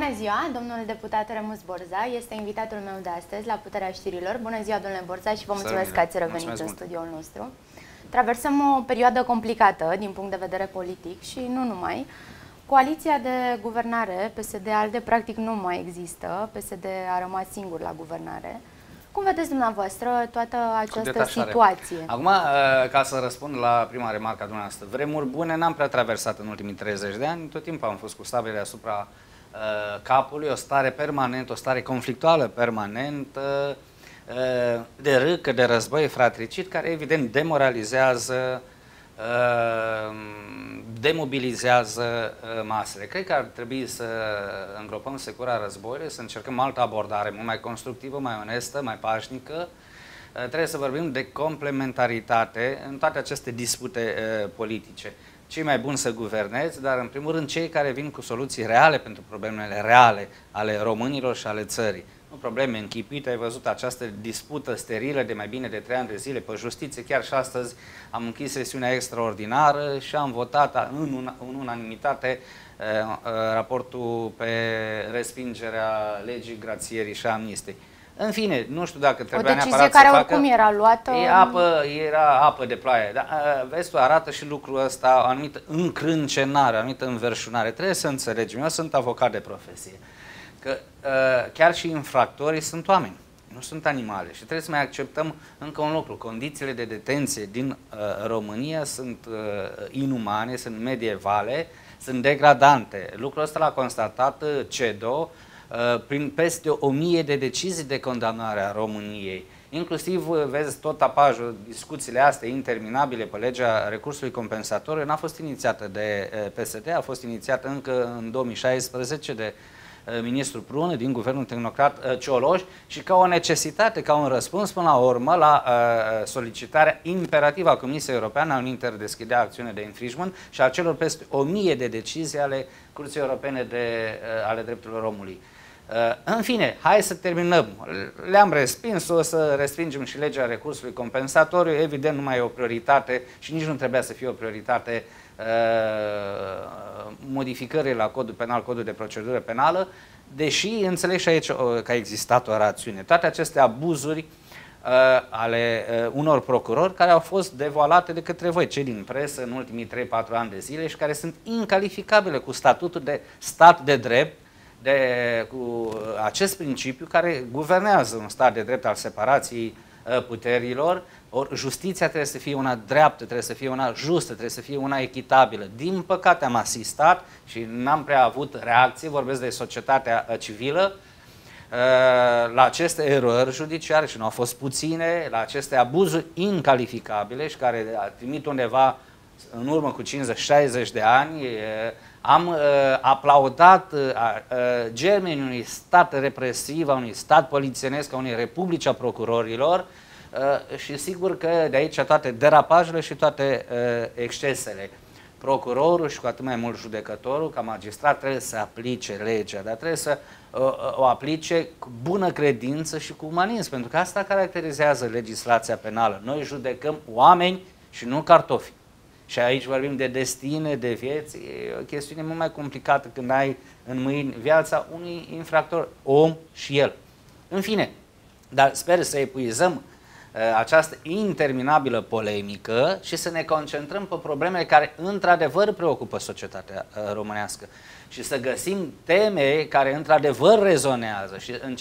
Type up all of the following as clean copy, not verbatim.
Bună ziua, domnul deputat Remus Borza este invitatul meu de astăzi la Puterea Știrilor. Bună ziua, domnule Borza, și vă mulțumesc că ați revenit în studioul nostru. Traversăm o perioadă complicată din punct de vedere politic și nu numai. Coaliția de guvernare PSD-ALDE practic nu mai există, PSD a rămas singur la guvernare. Cum vedeți dumneavoastră toată această situație? Acum, ca să răspund la prima remarcă a dumneavoastră, vremuri bune n-am prea traversat în ultimii 30 de ani, tot timpul am fost cu sabele asupra capului, o stare permanentă, o stare conflictuală permanentă, de râcă, de război fratricid, care evident demoralizează, demobilizează masele. Cred că ar trebui să îngropăm secura războiului, să încercăm altă abordare, mult mai constructivă, mai onestă, mai pașnică. Trebuie să vorbim de complementaritate în toate aceste dispute politice. Cei mai buni să guvernezi, dar în primul rând cei care vin cu soluții reale pentru problemele reale ale românilor și ale țării. Nu probleme închipuite, ai văzut această dispută sterilă de mai bine de 3 ani de zile pe justiție. Chiar și astăzi am închis sesiunea extraordinară și am votat în unanimitate raportul pe respingerea legii grațierii și amnistiei. În fine, nu știu dacă trebuia neapărat să facă... O decizie care oricum era luată... Era apă de ploaie. Dar, vezi tu, arată și lucrul ăsta, o anumită încrâncenare, o anumită înverșunare. Trebuie să înțelegem. Eu sunt avocat de profesie. Că chiar și infractorii sunt oameni, nu sunt animale. Și trebuie să mai acceptăm încă un lucru. Condițiile de detenție din România sunt inumane, sunt medievale, sunt degradante. Lucrul ăsta l-a constatat CEDO prin peste 1000 de decizii de condamnare a României. Inclusiv, vezi, tot tapajul, discuțiile astea interminabile pe legea recursului compensatoriu n-a fost inițiată de PSD, a fost inițiată încă în 2016 de ministrul Prună din guvernul tehnocrat Cioloș și ca o necesitate, ca un răspuns până la urmă la solicitarea imperativă a Comisiei Europeană al interdeschidea acțiune de infringement și a celor peste 1000 de decizii ale Curții Europene ale Drepturilor Omului. În fine, hai să terminăm. Le-am respins, o să respingem și legea recursului compensatoriu. Evident, nu mai e o prioritate și nici nu trebuia să fie o prioritate modificările la codul penal, codul de procedură penală, deși înțeleg și aici că a existat o rațiune. Toate aceste abuzuri ale unor procurori care au fost devoalate de către voi, cei din presă, în ultimii 3-4 ani de zile și care sunt incalificabile cu statutul de stat de drept, cu acest principiu care guvernează un stat de drept al separației puterilor. Or, justiția trebuie să fie una dreaptă, trebuie să fie una justă, trebuie să fie una echitabilă. Din păcate am asistat și n-am prea avut reacție, vorbesc de societatea civilă, la aceste erori judiciare, și nu au fost puține, la aceste abuzuri incalificabile și care trimit undeva în urmă cu 50-60 de ani. Am aplaudat germenii unui stat represiv, a unui stat polițienesc, a unei republici a procurorilor și sigur că de aici toate derapajele și toate excesele. Procurorul și cu atât mai mult judecătorul, ca magistrat, trebuie să aplice legea, dar trebuie să o aplice cu bună credință și cu umanism, pentru că asta caracterizează legislația penală. Noi judecăm oameni și nu cartofi. Și aici vorbim de destine, de vieți, e o chestiune mult mai complicată când ai în mâini viața unui infractor, om și el. În fine, dar sper să epuizăm această interminabilă polemică și să ne concentrăm pe problemele care într-adevăr preocupă societatea românească și să găsim teme care într-adevăr rezonează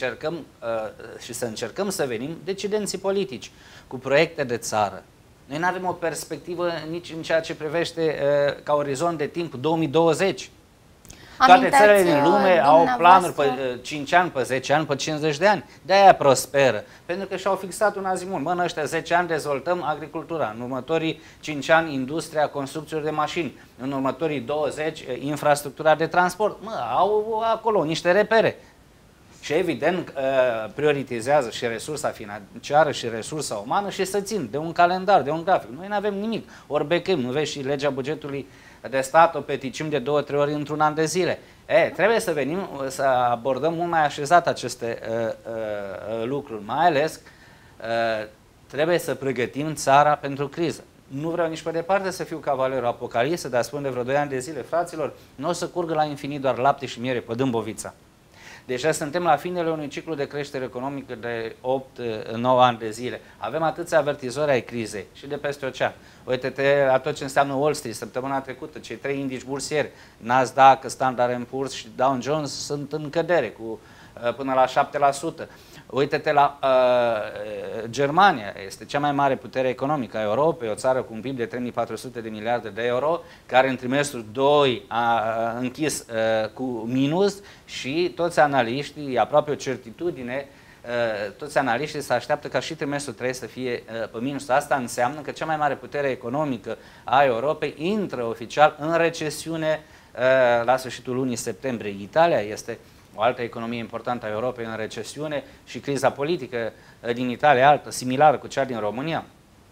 și să încercăm să venim decidenții politici cu proiecte de țară. Noi nu avem o perspectivă nici în ceea ce privește ca orizont de timp 2020. Toate țările din lume au planuri pe 5 ani, pe 10 ani, pe 50 de ani. De-aia prosperă. Pentru că și-au fixat un azimut. Mă, în ăștia 10 ani dezvoltăm agricultura. În următorii 5 ani industria construcțiilor de mașini. În următorii 20 infrastructura de transport. Mă, au acolo niște repere. Și evident prioritizează și resursa financiară și resursa umană și să țin de un calendar, de un grafic. Noi nu avem nimic. Ori becăm, nu vezi și legea bugetului de stat, o peticim de 2-3 ori într-un an de zile. Trebuie să venim să abordăm mult mai așezat aceste lucruri, mai ales trebuie să pregătim țara pentru criză. Nu vreau nici pe departe să fiu cavalerul apocalipsei, dar spun de vreo 2 ani de zile, fraților, nu o să curgă la infinit doar lapte și miere pe Dâmbovița. Deja suntem la finele unui ciclu de creștere economică de 8-9 ani de zile. Avem atâția avertizori ai crizei și de peste ocean. Uite-te la tot ce înseamnă Wall Street. Săptămâna trecută, cei 3 indici bursieri, Nasdaq, Standard & Poor's și Dow Jones, sunt în cădere cu până la 7%. Uite-te la Germania, este cea mai mare putere economică a Europei, o țară cu un PIB de 3400 de miliarde de euro, care în trimestrul 2 a închis cu minus și toți analiștii, e aproape o certitudine, toți analiștii se așteaptă ca și trimestrul 3 să fie pe minus. Asta înseamnă că cea mai mare putere economică a Europei intră oficial în recesiune la sfârșitul lunii septembrie. Italia este o altă economie importantă a Europei în recesiune și criza politică din Italia altă, similară cu cea din România.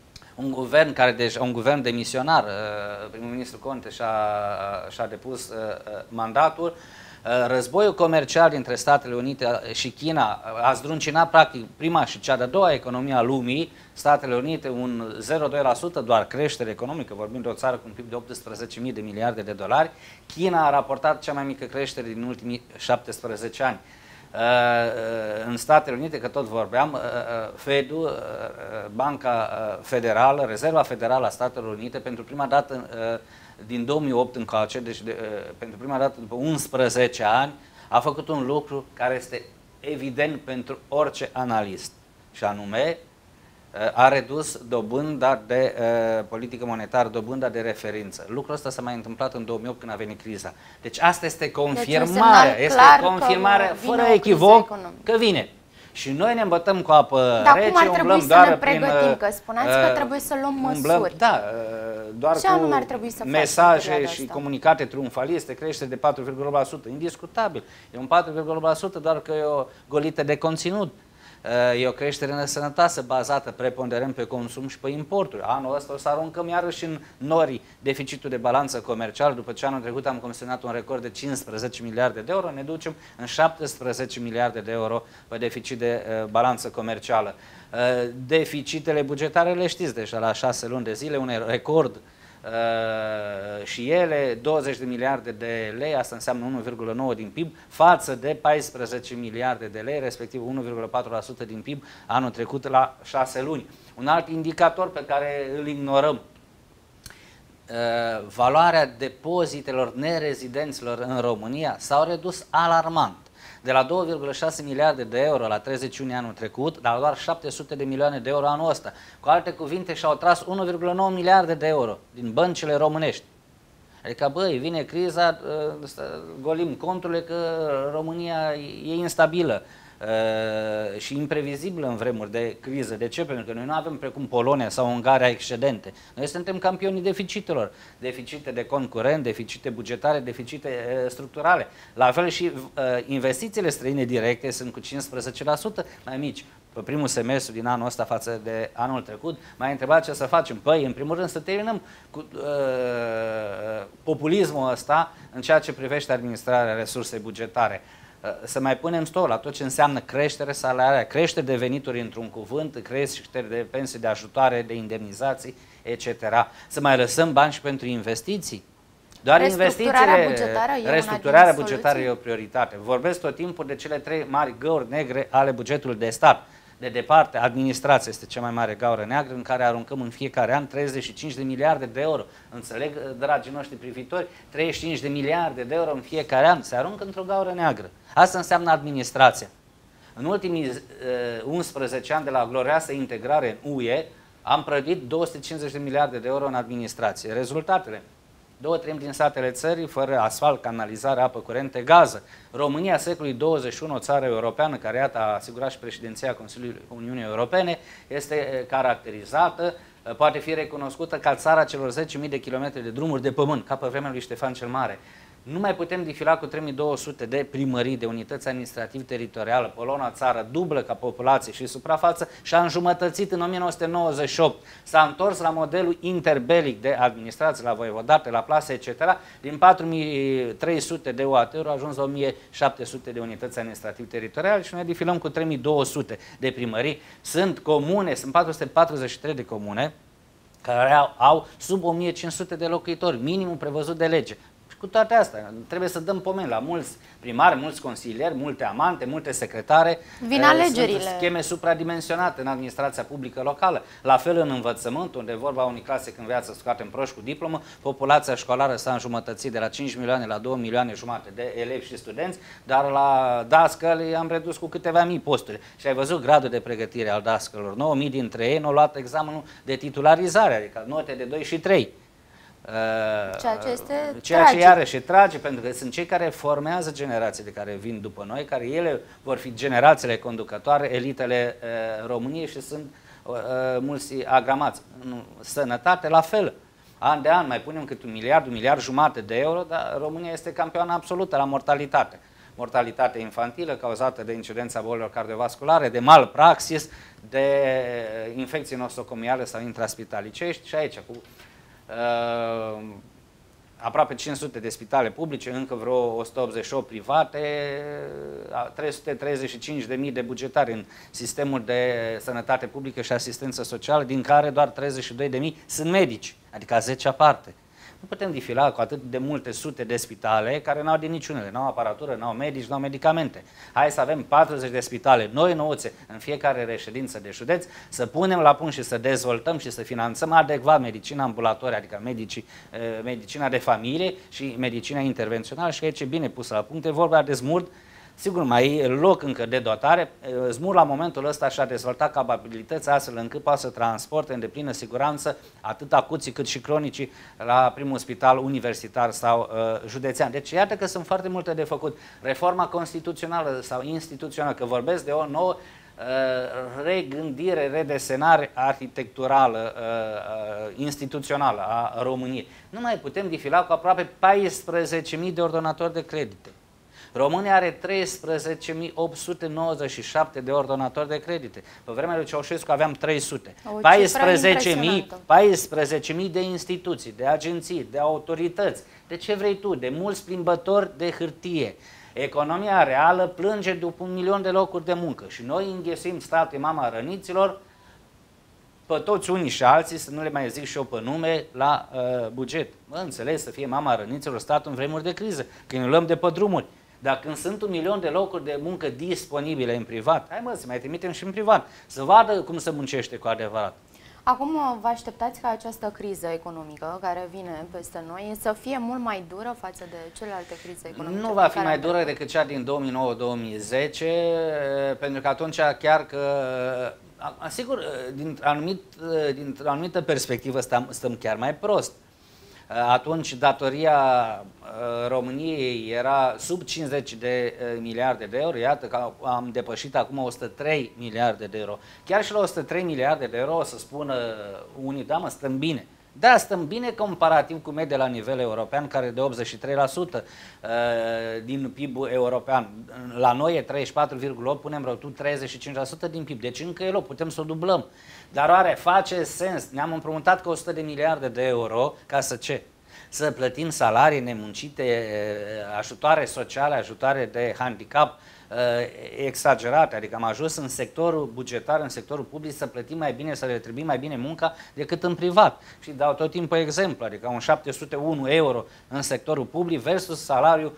Un guvern demisionar, primul ministru Conte și-a depus mandatul. Războiul comercial dintre Statele Unite și China a zdruncinat practic prima și cea de-a doua economie a lumii. Statele Unite un 0,2% doar creștere economică, vorbim de o țară cu un PIB de 18.000 de miliarde de dolari. China a raportat cea mai mică creștere din ultimii 17 ani. În Statele Unite, că tot vorbeam, Fedul, Banca Federală, Rezerva Federală a Statelor Unite, pentru prima dată din 2008 încoace, deci pentru prima dată după 11 ani, a făcut un lucru care este evident pentru orice analist, și anume a redus dobânda de politică monetară, dobânda de referință. Lucrul ăsta s-a mai întâmplat în 2008 când a venit criza. Deci asta este confirmarea, fără echivoc că vine. Și noi ne îmbătăm cu apă rece, cum ar trebui să ne pregătim? Că spuneați că trebuie să luăm măsuri. Da, doar ce anume ar trebui să mesaje și comunicate triumfaliste, creștere de 4,8%, indiscutabil. E un 4,8%, doar că e o golită de conținut. E o creștere nesănătoasă bazată preponderent pe consum și pe importuri. Anul ăsta o să aruncăm iarăși în nori deficitul de balanță comercială. După ce anul trecut am consemnat un record de 15 miliarde de euro, ne ducem în 17 miliarde de euro pe deficit de balanță comercială. Deficitele bugetare le știți deja la 6 luni de zile, un record și ele, 20 de miliarde de lei, asta înseamnă 1,9 din PIB, față de 14 miliarde de lei, respectiv 1,4% din PIB anul trecut la 6 luni. Un alt indicator pe care îl ignorăm, valoarea depozitelor nerezidenților în România s-au redus alarmant. De la 2,6 miliarde de euro la 30 iunie anul trecut, la doar 700 de milioane de euro anul ăsta. Cu alte cuvinte, și-au tras 1,9 miliarde de euro din băncile românești. Adică, băi, vine criza, golim conturile că România e instabilă și imprevizibilă în vremuri de criză. De ce? Pentru că noi nu avem precum Polonia sau Ungaria excedente. Noi suntem campionii deficitelor. Deficite de cont curent, deficite bugetare, deficite structurale. La fel și investițiile străine directe sunt cu 15% mai mici. Pe primul semestru din anul ăsta față de anul trecut, m-ai întrebat ce să facem. Păi, în primul rând, să terminăm cu populismul ăsta în ceea ce privește administrarea resursei bugetare. Să mai punem stop la tot ce înseamnă creștere salarială, creștere de venituri într-un cuvânt, creștere de pensii, de ajutoare, de indemnizații, etc. Să mai lăsăm bani și pentru investiții. Doar restructurarea bugetară e o prioritate. Vorbesc tot timpul de cele 3 mari găuri negre ale bugetului de stat. De departe, administrația este cea mai mare gaură neagră în care aruncăm în fiecare an 35 de miliarde de euro. Înțeleg, dragii noștri privitori, 35 de miliarde de euro în fiecare an se aruncă într-o gaură neagră. Asta înseamnă administrația. În ultimii 11 ani de la glorioasă integrare în UE, am prădit 250 de miliarde de euro în administrație. Rezultatele? 2/3 din satele țării fără asfalt, canalizare, apă curentă, gază. România, secolului 21, o țară europeană care, iată, a asigurat și președinția Consiliului Uniunii Europene, este caracterizată, poate fi recunoscută ca țara celor 10.000 de kilometri de drumuri de pământ, ca pe vremea lui Ștefan cel Mare. Nu mai putem defila cu 3200 de primării, de unități administrativ-teritoriale. Polona, țară dublă ca populație și suprafață, și-a înjumătățit în 1998. S-a întors la modelul interbelic de administrație, la voievodate, la plase, etc. Din 4300 de UAT-uri a ajuns la 1700 de unități administrativ-teritoriale și noi defilăm cu 3200 de primării. Sunt comune, sunt 443 de comune care au sub 1500 de locuitori, minimul prevăzut de lege, cu toate astea, trebuie să dăm pomeni la mulți primari, mulți consilieri, multe amante, multe secretare. Vin alegerile. Sunt scheme supradimensionate în administrația publică locală. La fel în învățământ, unde vorba unei clase când viață scoatem proști cu diplomă, populația școlară s-a înjumătățit de la 5 milioane la 2 milioane jumate de elevi și studenți, dar la dascăli am redus cu câteva mii posturi. Și ai văzut gradul de pregătire al dascălor. 9.000 dintre ei nu au luat examenul de titularizare, adică note de 2 și 3. Ceea ce iarăși e tragic, pentru că sunt cei care formează generațiile care vin după noi, care ele vor fi generațiile conducătoare, elitele României și sunt mulți agramați. Sănătate, la fel. An de an mai punem cât un miliard jumate de euro, dar România este campioană absolută la mortalitate. Mortalitate infantilă cauzată de incidența bolilor cardiovasculare, de malpraxis, de infecții nosocomiale sau intraspitalicești și aici cu aproape 500 de spitale publice, încă vreo 188 private, 335.000 de bugetari în sistemul de sănătate publică și asistență socială, din care doar 32.000 sunt medici, adică a 10-a parte. Nu putem difila cu atât de multe sute de spitale care n-au din niciunele, n-au aparatură, n-au medici, n-au medicamente. Hai să avem 40 de spitale noi nouțe în fiecare reședință de județ, să punem la punct și să dezvoltăm și să finanțăm adecvat medicina ambulatorie, adică medicina de familie și medicina intervențională și aici e bine pusă la punct, e vorba de SMURD. Sigur, mai e loc încă de dotare. SMUR la momentul ăsta și-a dezvoltat capabilități astfel încât poate să transporte în deplină siguranță atât acuții cât și cronicii la primul spital universitar sau județean. Deci iată că sunt foarte multe de făcut. Reforma constituțională sau instituțională, că vorbesc de o nouă regândire, redesenare arhitecturală, instituțională a României. Nu mai putem difila cu aproape 14.000 de ordonatori de credite. România are 13.897 de ordonatori de credite. Pe vremea lui Ceaușescu aveam 300. 14.000 de instituții, de agenții, de autorități, de ce vrei tu, de mulți plimbători de hârtie. Economia reală plânge după 1 milion de locuri de muncă și noi înghesuim statul mama răniților pe toți unii și alții, să nu le mai zic și eu pe nume, la buget. Mă înțeles să fie mama răniților statul în vremuri de criză, când ne luăm de pe drumuri. Dar când sunt 1 milion de locuri de muncă disponibile în privat, hai mă, să mai trimitem și în privat, să vadă cum se muncește cu adevărat. Acum vă așteptați ca această criză economică care vine peste noi să fie mult mai dură față de celelalte crize economice? Nu va fi mai dură decât cea din 2009-2010, pentru că atunci chiar că, sigur, dintr-o anumită perspectivă stăm chiar mai prost. Atunci datoria României era sub 50 de miliarde de euro, iată că am depășit acum 103 miliarde de euro. Chiar și la 103 miliarde de euro o să spună unii, da mă, stăm bine. Da, stăm bine comparativ cu media la nivel european, care e de 83% din PIB-ul european. La noi e 34,8%, punem rău tu 35% din PIB. Deci încă e loc, putem să o dublăm. Dar oare face sens? Ne-am împrumutat cu 100 de miliarde de euro ca să ce? Să plătim salarii nemuncite, ajutoare sociale, ajutoare de handicap exagerate, adică am ajuns în sectorul bugetar, în sectorul public să plătim mai bine, să retribuim mai bine munca decât în privat. Și dau tot timpul exemplu, adică un 701 euro în sectorul public versus salariul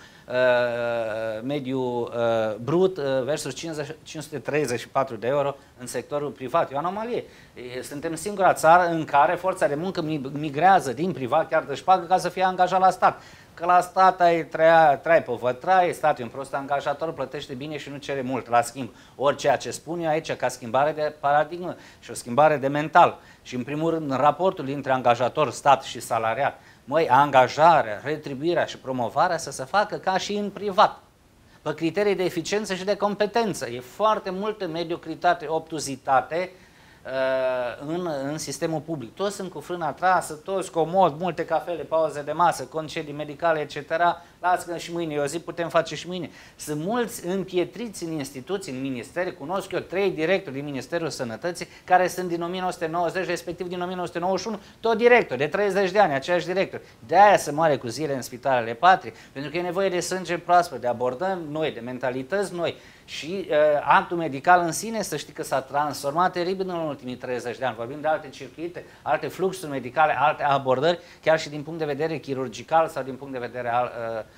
mediu brut versus 534 de euro în sectorul privat. E o anomalie. Suntem singura țară în care forța de muncă migrează din privat, chiar de șpagă, ca să fie angajat la stat. Că la stat ai trai pe vătrai, statul e un prost angajator, plătește bine și nu cere mult. La schimb, orice ce spun eu aici ca schimbare de paradigmă și o schimbare de mental. Și în primul rând, în raportul dintre angajator, stat și salariat, măi, angajarea, retribuirea și promovarea să se facă ca și în privat, pe criterii de eficiență și de competență. E foarte multă mediocritate, obtuzitate în sistemul public. Toți sunt cu frâna trasă, toți comod, multe cafele, pauze de masă, concedii medicale, etc. Lasă-că și mâine, eu zic, putem face și mâine. Sunt mulți împietriți în instituții, în ministere, cunosc eu 3 directori din Ministerul Sănătății, care sunt din 1990, respectiv din 1991, tot director, de 30 de ani, aceiași directori. De-aia se moare cu zile în spitalele patrii, pentru că e nevoie de sânge proaspăt, de abordări noi, de mentalități noi. Și actul medical în sine, să știi că s-a transformat teribil în ultimii 30 de ani. Vorbim de alte circuite, alte fluxuri medicale, alte abordări, chiar și din punct de vedere chirurgical sau din punct de vedere al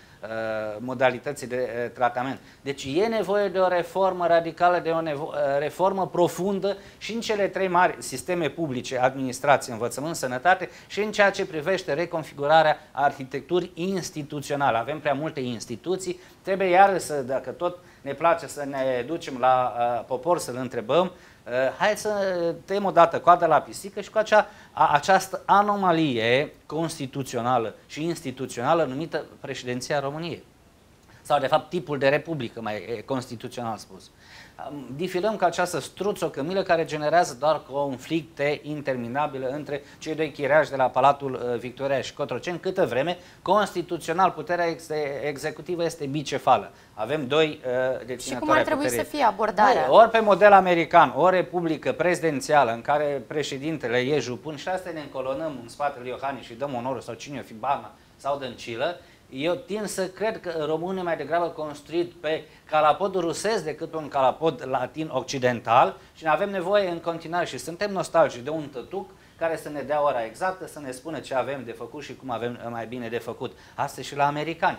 modalității de tratament. Deci e nevoie de o reformă radicală, de o reformă profundă și în cele trei mari sisteme publice, administrație, învățământ, sănătate și în ceea ce privește reconfigurarea arhitecturii instituționale. Avem prea multe instituții, trebuie iarăși să, dacă tot ne place să ne ducem la popor să-l întrebăm, hai să tăiem odată coada la pisică și cu această anomalie constituțională și instituțională numită președinția României. Sau, de fapt, tipul de republică, mai constituțional spus. Difilăm cu această struțocămilă care generează doar conflicte interminabile între cei doi chiriași de la Palatul Victoria și Cotroceni, câtă vreme, constituțional, puterea executivă este bicefală. Avem doi deținători. Și cum ar trebui să fie abordarea? Ori pe model american, o republică prezidențială în care președintele e jupân și asta ne încolonăm în spatele Iohannis și dăm onorul sau cine o fi Barna sau Dăncilă. Eu tind să cred că românul e mai degrabă construit pe calapodul rusesc decât pe un calapod latin-occidental și avem nevoie în continuare și suntem nostalgici de un tătuc care să ne dea ora exactă, să ne spună ce avem de făcut și cum avem mai bine de făcut. Asta și la americani.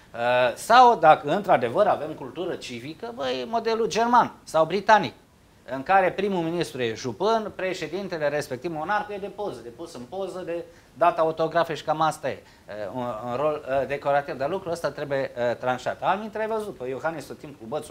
Sau dacă într-adevăr avem cultură civică, băi, modelul german sau britanic, în care primul ministru e jupân, președintele, respectiv monarhul, e de poză, de pus în poză, de dat autografe și cam asta e, un rol decorativ, dar lucrul ăsta trebuie tranșat. Alminteri ai văzut, pe Iohannis tot timpul cu bățul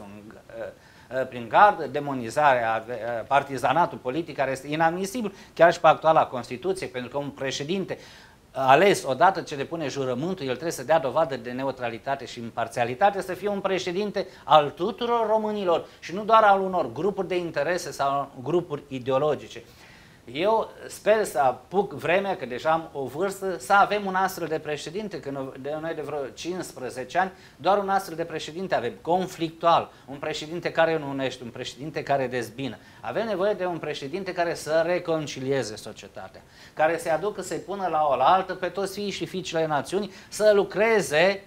prin gard, demonizarea, partizanatul politic, care este inadmisibil, chiar și pe actuala Constituție, pentru că un președinte ales odată ce depune jurământul, el trebuie să dea dovadă de neutralitate și imparțialitate, să fie un președinte al tuturor românilor și nu doar al unor grupuri de interese sau grupuri ideologice. Eu sper să apuc vremea, că deja am o vârstă, să avem un astfel de președinte, că noi de vreo 15 ani, doar un astfel de președinte avem, conflictual, un președinte care nu unește, un președinte care dezbină. Avem nevoie de un președinte care să reconcilieze societatea, care să-i aducă, să-i pună la oaltă pe toți fiii și fiicele națiunii, să lucreze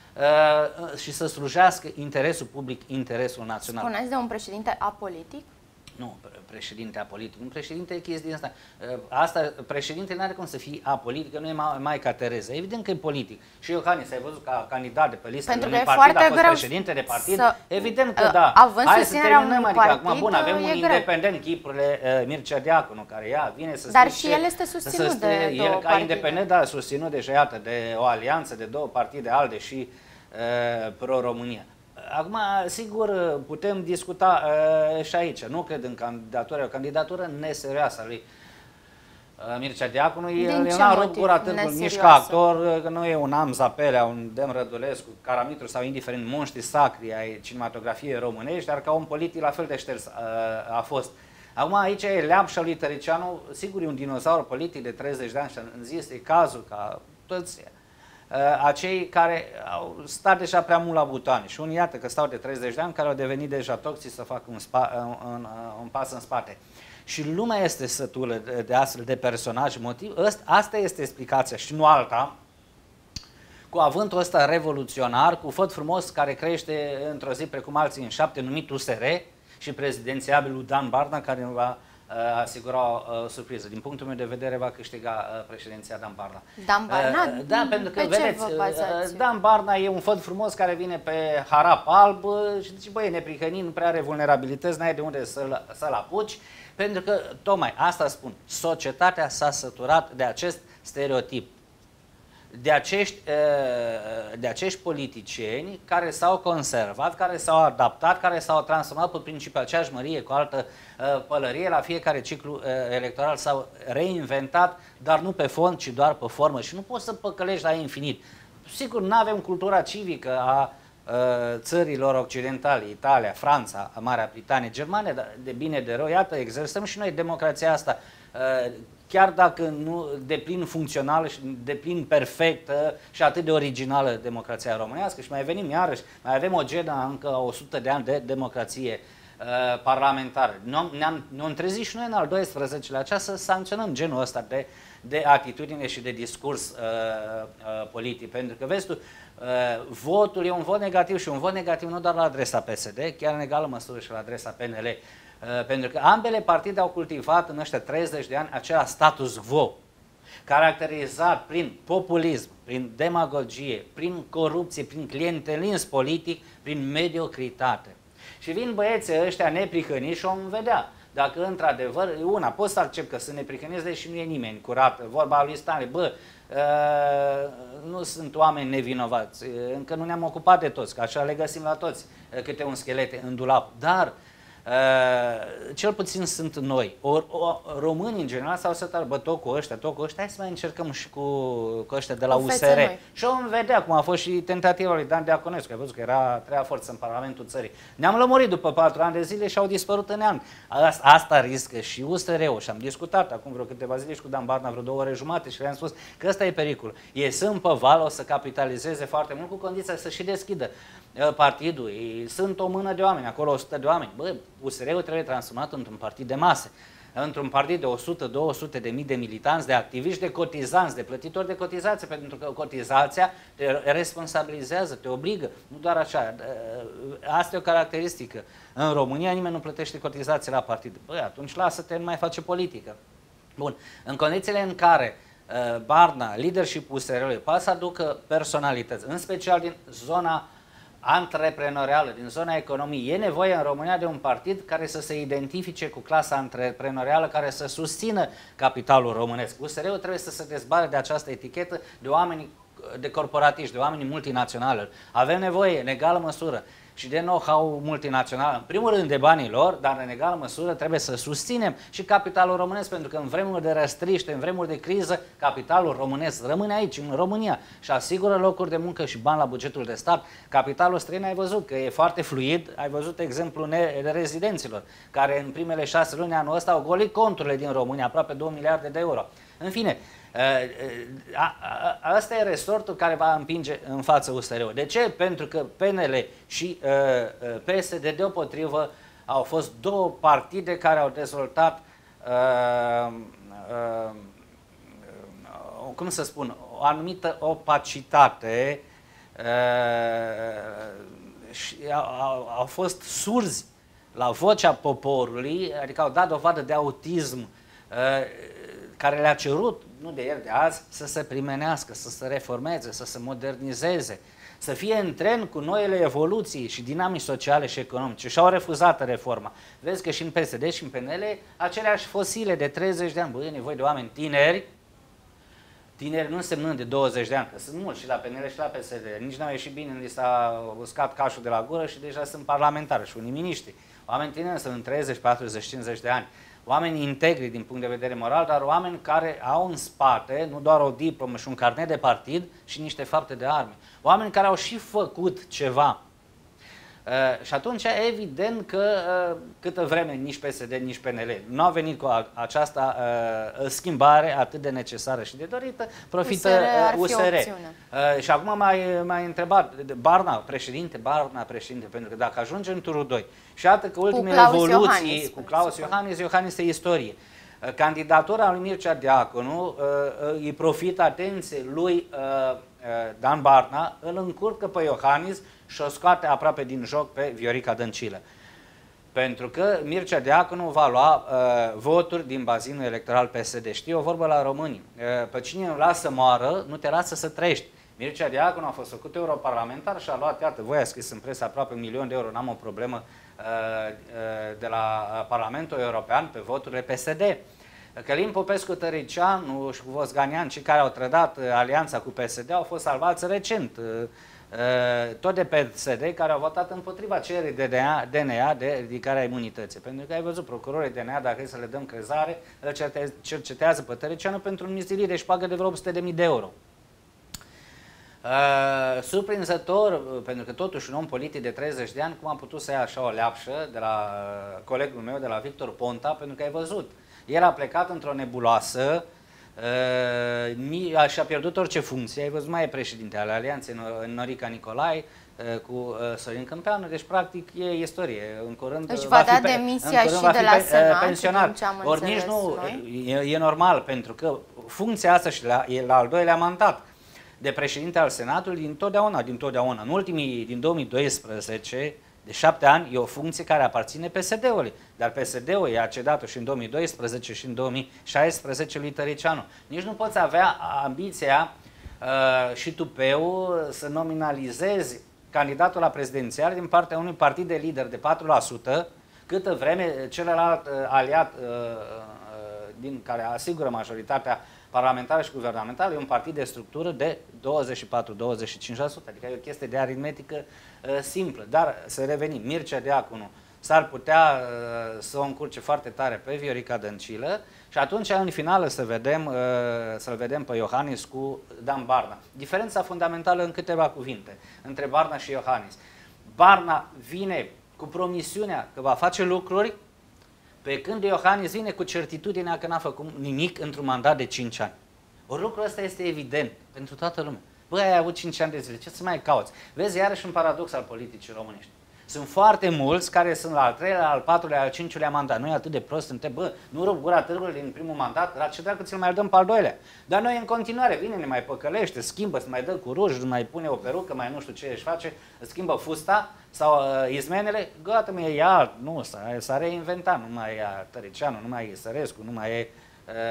și să slujească interesul public, interesul național. Spuneți de un președinte apolitic? Nu, președinte apolitic. Un președinte e chestia din asta. Președintele nu are cum să fie apolitic, că nu e Maica Tereza. Evident că e politic. Și Iohannis, ai văzut ca candidat de pe listă de unui partid, a fost președinte de partid? Evident că da. Hai să terminăm, adică acum, bun, avem un independent, Chipurile, Mircea Diaconu, care vine să dar și el este susținut de două partide. Ca independent, dar susținut deja, iată, de o alianță de două partide, ALDE și Pro-România. Acum, sigur, putem discuta și aici. Nu cred în candidatură, o candidatură neserioasă a lui Mircea Diaconu. El n-a rupt gura târgul, nici ca actor, că nu e un Amza Pelea, un Dem Rădulescu, Caramitru sau indiferent monștri sacri ai cinematografiei românești, dar ca un politic la fel de șters a fost. Acum, aici e Leapșa lui Tăricianu, sigur e un dinozaur politic de 30 de ani și în zi este cazul ca toți acei care au stat deja prea mult la butoane și unii, iată că stau de 30 de ani, care au devenit deja toxici să facă un pas în spate. Și lumea este sătulă de astfel de personaje. Asta este explicația și nu alta, cu avântul ăsta revoluționar, cu făt frumos care crește într-o zi precum alții în 7, numit USR, și prezidențiabilul Dan Barna, care ne va asigura o surpriză. Din punctul meu de vedere va câștiga președinția Dan Barna. Dan Barna? Da, pentru că, vedeți, Dan Barna e un făt frumos care vine pe harap alb și zice, băi, e neprihănit, nu prea are vulnerabilități, n-ai de unde să-l apuci, pentru că, tocmai asta spun, societatea s-a săturat de acest stereotip. De acești politicieni care s-au conservat, care s-au adaptat, care s-au transformat pe principiul aceeași mărie cu altă pălărie, la fiecare ciclu electoral s-au reinventat, dar nu pe fond, ci doar pe formă. Și nu poți să păcălești la infinit. Sigur, nu avem cultura civică a țărilor occidentale, Italia, Franța, Marea Britanie, Germania, dar de bine de rău, iată, exersăm și noi democrația asta. Chiar dacă nu deplin funcțională și deplin perfectă și atât de originală democrația românească, și mai venim iarăși, mai avem o genă încă 100 de ani de democrație parlamentară. Ne-am trezit și noi în al 12-lea ceas să sancționăm genul ăsta de de atitudine și de discurs politic. Pentru că, vezi tu, votul e un vot negativ și un vot negativ nu doar la adresa PSD, chiar în egală măsură și la adresa PNL. Pentru că ambele partide au cultivat în ăștia 30 de ani acela status quo, caracterizat prin populism, prin demagogie, prin corupție, prin clientelism politic, prin mediocritate. Și vin băieții ăștia neprihăniți și o vedea. Dacă într-adevăr, poți să accept că sunt neprihăniți, deși nu e nimeni curat. Vorba lui Stanley, nu sunt oameni nevinovați, încă nu ne-am ocupat de toți, că așa le găsim la toți, câte un schelet în dulap. Dar cel puțin sunt noi. Românii în general s-au sătat, tot cu ăștia, hai să mai încercăm și cu ăștia de la USR. Și om vedea cum a fost și tentativa lui Dan Deaconescu, ai văzut că treia forță în Parlamentul țării. Ne-am lămurit după 4 ani de zile și au dispărut în an. Asta riscă și USR-ul și am discutat acum vreo câteva zile și cu Dan Barna, vreo 2 ore jumate și le-am spus că ăsta e pericolul. Sunt pe val, o să capitalizeze foarte mult cu condiția să și deschidă partidul. Sunt o mână de oameni, acolo 100 de oameni. USR-ul trebuie transformat într-un partid de mase, într-un partid de 100-200 de mii de militanți, de activiști, de cotizanți, de plătitori de cotizație, pentru că cotizația te responsabilizează, te obligă, nu doar așa. Asta e o caracteristică. În România nimeni nu plătește cotizație la partid. Atunci lasă-te, nu mai face politică. Bun, în condițiile în care Barna, leadership USR-ului, poate să aducă personalități, în special din zona antreprenorială, din zona economiei, e nevoie în România de un partid care să se identifice cu clasa antreprenorială, care să susțină capitalul românesc. USR-ul trebuie să se dezbare de această etichetă de oameni, de corporatiști, de oameni multinaționali. Avem nevoie, în egală măsură, și de know-how multinațional, în primul rând de banii lor, dar în egală măsură trebuie să susținem și capitalul românesc, pentru că în vremuri de răstriște, în vremuri de criză, capitalul românesc rămâne aici, în România, și asigură locuri de muncă și bani la bugetul de stat. Capitalul străin ai văzut că e foarte fluid, ai văzut exemplul rezidenților, care în primele 6 luni anul ăsta au golit conturile din România, aproape 2 miliarde de euro. În fine, asta e resortul care va împinge în față USR-ul. De ce? Pentru că PNL și PSD deopotrivă au fost două partide care au dezvoltat, cum să spun, o anumită opacitate și au fost surzi la vocea poporului, adică au dat dovadă de autism care le-a cerut, nu de ieri de azi, să se primenească, să se reformeze, să se modernizeze, să fie în tren cu noile evoluții și dinamici sociale și economice. Și au refuzat reforma. Vezi că și în PSD și în PNL aceleași fosile de 30 de ani. Băi, e nevoie de oameni tineri nu însemnând de 20 de ani, că sunt mulți și la PNL și la PSD. Nici n-au ieșit bine, li s-a uscat cașul de la gură și deja sunt parlamentari și unii miniștri. Oameni tineri sunt în 30, 40, 50 de ani. Oameni integri din punct de vedere moral, dar oameni care au în spate nu doar o diplomă și un carnet de partid și niște fapte de arme. Oameni care au și făcut ceva. Și atunci, evident că câtă vreme nici PSD, nici PNL nu au venit cu această schimbare atât de necesară și de dorită, profită USR. Și acum m-ai întrebat, Barna președinte, pentru că dacă ajunge în turul 2 și iată că ultimele evoluții cu Claus Iohannis e istorie. Candidatura lui Mircea Diaconu îi profită atenție lui Dan Barna, îl încurcă pe Iohannis și o scoate aproape din joc pe Viorica Dăncilă. Pentru că Mircea Diaconu va lua voturi din bazinul electoral PSD. Știi o vorbă la români, pe cine nu lasă să moară, nu te lasă să trăiești. Mircea Diaconu a fost făcut europarlamentar și a luat, iată, voi a scris în presă aproape 1 milion de euro, n-am o problemă, de la Parlamentul European pe voturile PSD. Călin Popescu Tăricianu și cu Vosganian, cei care au trădat alianța cu PSD, au fost salvați recent, tot de PSD, care au votat împotriva cererii de DNA de ridicarea imunității. Pentru că ai văzut, procurorii DNA, dacă să le dăm crezare, îl cercetează pe Tăricianu pentru un mistilie de șpagă de vreo 800.000 de euro. Surprinzător, pentru că totuși un om politic de 30 de ani, cum am putut să ia așa o leapșă de la colegul meu, de la Victor Ponta, pentru că ai văzut, el a plecat într-o nebuloasă și a pierdut orice funcție. Ai văzut, mai e președinte al Alianței, Norica Nicolae, cu Sorin Câmpeanu, deci practic e istorie. În curând își va da demisia și de la Senat, pensionat. Ori nici nu, e normal, pentru că funcția asta și la al doilea mandat de președinte al Senatului dintotdeauna. În ultimii, din 2012, de 7 ani, e o funcție care aparține PSD-ului. Dar PSD-ul i-a cedat-o și în 2012 și în 2016 lui Tăricianu. Nici nu poți avea ambiția și tupeu să nominalizezi candidatul la prezidențial din partea unui partid de lider de 4%, câtă vreme celălalt aliat din care asigură majoritatea parlamentară și guvernamentală e un partid de structură de 24-25%, adică e o chestie de aritmetică simplă. Dar să revenim, Mircea Diaconu s-ar putea să o încurce foarte tare pe Viorica Dăncilă și atunci în finală să-l vedem pe Iohannis cu Dan Barna. Diferența fundamentală în câteva cuvinte între Barna și Iohannis. Barna vine cu promisiunea că va face lucruri, pe când Iohannis vine cu certitudinea că n-a făcut nimic într-un mandat de 5 ani. Ori lucrul ăsta este evident pentru toată lumea. Băi, ai avut 5 ani de zile, ce să mai cauți? Vezi, iarăși un paradox al politicii românești. Sunt foarte mulți care sunt la al 3-lea, al 4-lea, al 5-lea mandat. Noi atât de prost suntem, bă, nu rup gura târgului din primul mandat, la ce dracu ți-l mai dăm pe al doilea? Dar noi în continuare, vine, ne mai păcălește, schimbă, se mai dă cu ruj, mai pune o perucă, mai nu știu ce își face, schimbă fusta sau izmenele, gata, mie e alt, nu, s-a reinventat, nu mai e Tăricianu, nu mai e Sărescu, nu mai e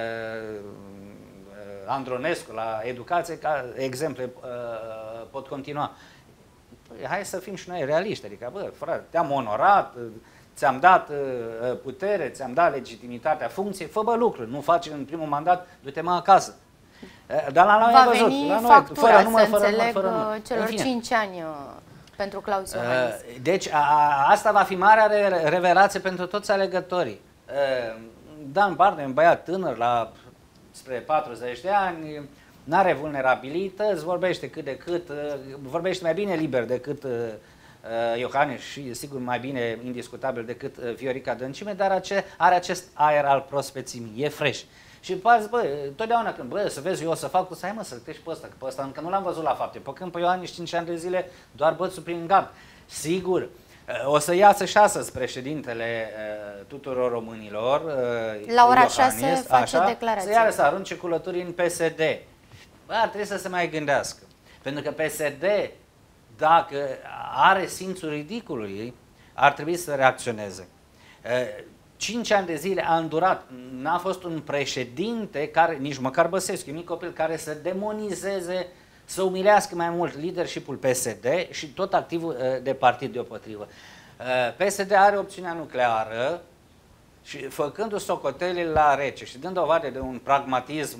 Andronescu la educație, ca exemple pot continua. Hai să fim și noi realiști, adică, bă, frate, te-am onorat, ți-am dat putere, ți-am dat legitimitatea funcției, fă, bă, lucruri, nu faci în primul mandat, du-te mă acasă. Dar la noi va veni la noi, factura, fără număr, fără număr. Celor 5 ani pentru Claus Iohannis. Deci asta va fi marea revelație pentru toți alegătorii. Dan Barna e un băiat tânăr, spre 40 de ani, n-are vulnerabilități, vorbește cât de cât, vorbește mai bine liber decât Iohannis și sigur mai bine indiscutabil decât Viorica Dăncilă, dar are acest aer al prospețimii, e fresh. Și pazi, bă, totdeauna când, bă, să vezi, eu o să fac, să hai mă, să-l crești pe ăsta, că pe ăsta încă nu l-am văzut la fapte. Pe când pe Iohannis 5 ani de zile doar bățul prin gard. Sigur, o să iasă și astăzi președintele tuturor românilor, la ora Iohannis, 6 face declarație. Să iară să arunce culături în PSD. Bă, ar trebui să se mai gândească. Pentru că PSD, dacă are simțul ridicolului, ar trebui să reacționeze. 5 ani de zile a îndurat, n-a fost un președinte care, nici măcar Băsescu, un mic copil, care să demonizeze, să umilească mai mult leadership-ul PSD și tot activul de partid deopotrivă. PSD are opțiunea nucleară și făcându-și socotelile la rece și dând dovadă de un pragmatism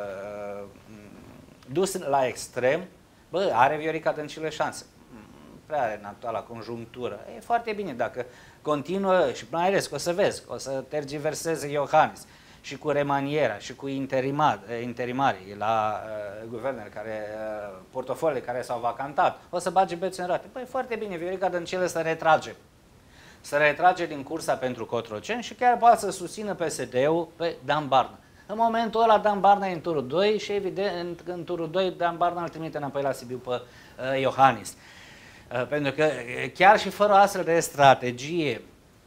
dus la extrem, bă, are Viorica Dăncilă șanse. Prea are în actuala conjunctură. E foarte bine dacă continuă și mai ales că o să vezi, o să tergiverseze Iohannis și cu remanierea și cu interimarii la guvernele care, portofoliile care s-au vacantat, o să bage bețe în roate. Păi foarte bine, Viorica Dăncilă să retrage. Să retrage din cursa pentru Cotroceni și chiar poate să susțină PSD-ul pe Dan Barna. În momentul ăla Dan Barna e în turul 2 și evident în turul 2 Dan Barna îl trimite înapoi la Sibiu pe Iohannis. Pentru că chiar și fără astfel de strategie,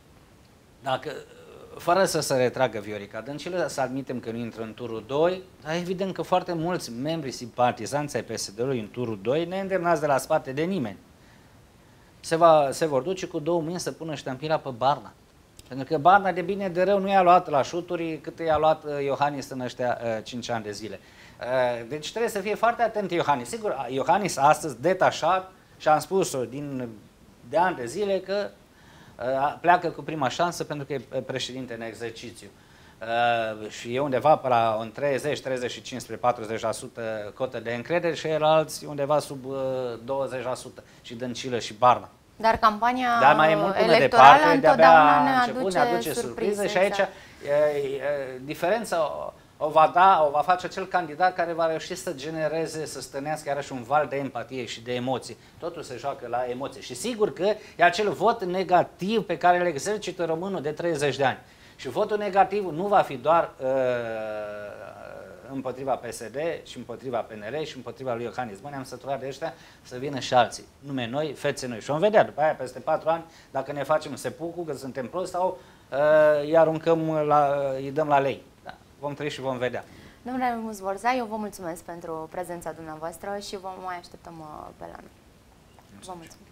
fără să se retragă Viorica Dăncilă, să admitem că nu intră în turul 2, dar evident că foarte mulți membri simpatizanți ai PSD-ului în turul 2 neîndemnați de la spate de nimeni. Se vor duce cu 2 mâini să pună ștampila pe Barna. Pentru că Barna de bine de rău nu i-a luat la șuturi cât i-a luat Iohannis în ăștia 5 ani de zile. Deci trebuie să fie foarte atent Iohannis. Sigur, Iohannis astăzi detașat, și am spus-o de ani de zile că pleacă cu prima șansă pentru că e președinte în exercițiu. Și e undeva pe la un 30, 35 spre 40% cotă de încredere și alții undeva sub 20% și Dăncilă și Barna. Dar campania mai mult electorală întotdeauna ne aduce surprize și aici diferența o va face acel candidat care va reuși să genereze, să stănească iarăși un val de empatie și de emoții. Totul se joacă la emoții. Și sigur că e acel vot negativ pe care îl exercită românul de 30 de ani. Și votul negativ nu va fi doar împotriva PSD și împotriva PNL și împotriva lui Iohannis. Bă, ne-am săturat de ăștia să vină și alții. Nume noi, fețe noi. Și vom vedea după aia, peste 4 ani, dacă ne facem sepucul, că suntem prosti sau îi aruncăm, îi dăm la lei. Da, vom trăi și vom vedea. Domnule Remus Borza, eu vă mulțumesc pentru prezența dumneavoastră și vă mai așteptăm pe la noi. Vă mulțumesc.